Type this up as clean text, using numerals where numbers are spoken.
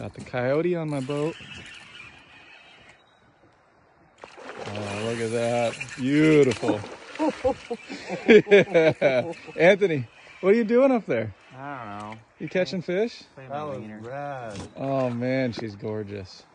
Got the coyote on my boat. Oh, look at that. Beautiful. Yeah. Anthony, what are you doing up there? I don't know. You catching fish? That was rad. Oh man, she's gorgeous.